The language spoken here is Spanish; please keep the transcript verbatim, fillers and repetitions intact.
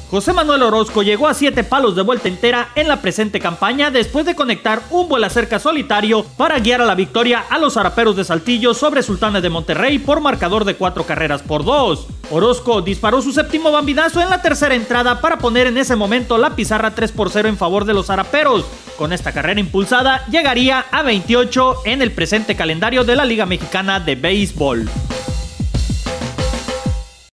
José Manuel Orozco llegó a siete palos de vuelta entera en la presente campaña después de conectar un vuela cerca solitario para guiar a la victoria a los Araperos de Saltillo sobre Sultanes de Monterrey por marcador de cuatro carreras por dos. Orozco disparó su séptimo bambinazo en la tercera entrada para poner en ese momento la pizarra tres por cero en favor de los Araperos. Con esta carrera impulsada llegaría a veintiocho en el presente calendario de la Liga Mexicana de Béisbol.